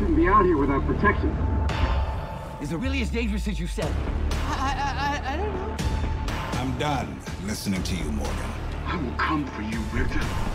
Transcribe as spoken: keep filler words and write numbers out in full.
shouldn't be out here without protection. Is it really as dangerous as you said? I, I, I, I don't know. I'm done listening to you, Morgan. I will come for you, Richter.